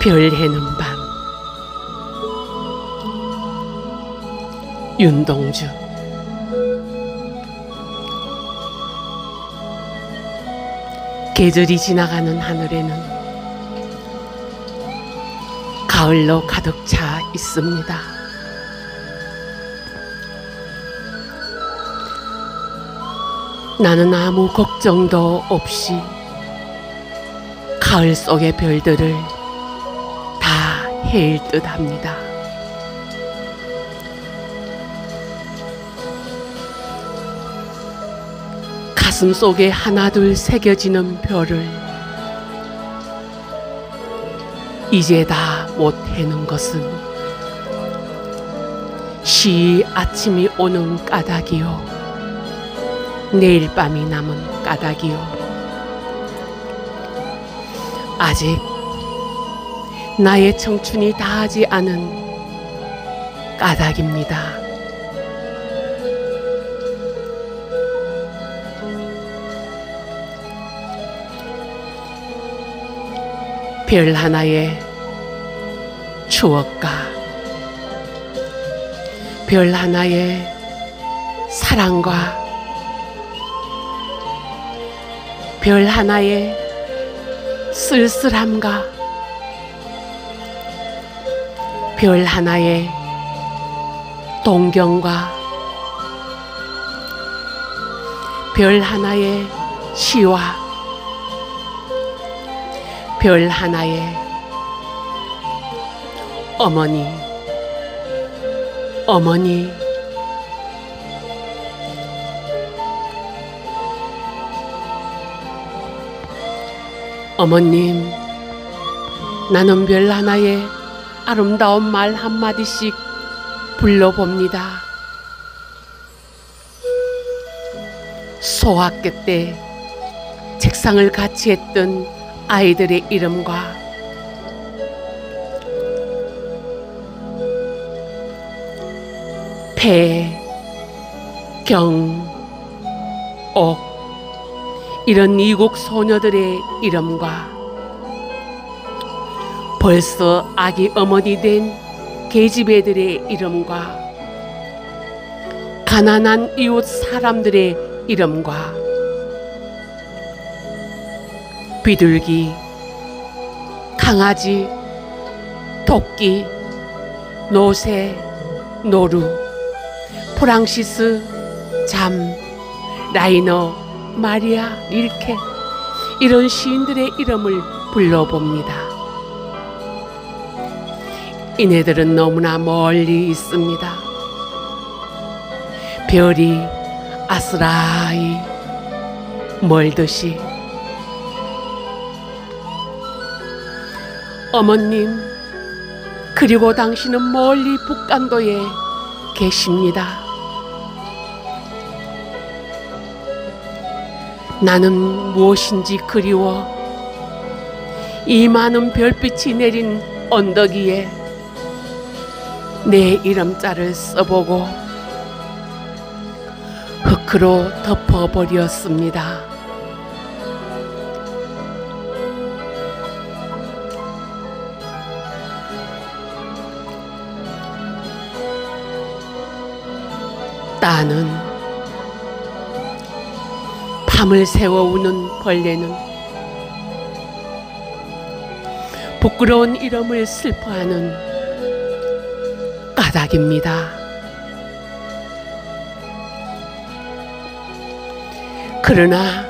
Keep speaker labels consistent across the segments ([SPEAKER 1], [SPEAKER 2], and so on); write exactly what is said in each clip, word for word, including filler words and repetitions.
[SPEAKER 1] 별 해는 밤. 윤동주. 계절이 지나가는 하늘에는 가을로 가득 차 있습니다. 나는 아무 걱정도 없이 가을 속의 별들을 다 헤일 듯 합니다. 가슴 속에 하나둘 새겨지는 별을 이제 다 못 해는 것은 쉬이 아침이 오는 까닭이요, 내일 밤이 남은 까닭이요, 아직 나의 청춘이 다하지 않은 까닭입니다. 별 하나의 추억과 별 하나의 사랑과 별 하나의 쓸쓸함과 별 하나의 동경과 별 하나의 시와 별 하나의 어머니, 어머니, 어머님, 나는 별 하나의 아름다운 말 한마디씩 불러봅니다. 소학교 때 책상을 같이 했던 아이들의 이름과 배, 경, 옥 이런 이국 소녀들의 이름과 벌써 아기 어머니 된 계집애들의 이름과 가난한 이웃 사람들의 이름과 비둘기, 강아지, 토끼, 노새, 노루, 프랑시스, 잠, 라이너, 마리아, 릴케 이런 시인들의 이름을 불러봅니다. 이네들은 너무나 멀리 있습니다. 별이 아스라이 멀듯이. 어머님, 그리고 당신은 멀리 북간도에 계십니다. 나는 무엇인지 그리워 이 많은 별빛이 내린 언덕 위에 내 이름자를 써보고 흙으로 덮어버렸습니다. 따는 밤을 새워 우는 벌레는 부끄러운 이름을 슬퍼하는 까닭입니다. 그러나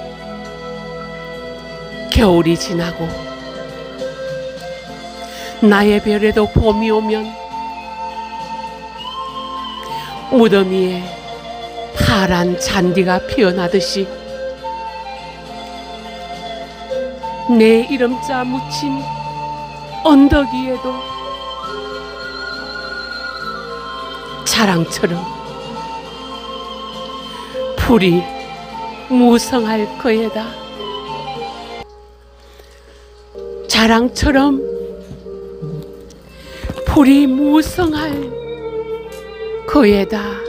[SPEAKER 1] 겨울이 지나고 나의 별에도 봄이 오면 무덤 위에 파란 잔디가 피어나듯이 내 이름자 묻힌 언덕 위에도 자랑처럼 풀이 무성할 거에다. 자랑처럼 풀이 무성할 거에다.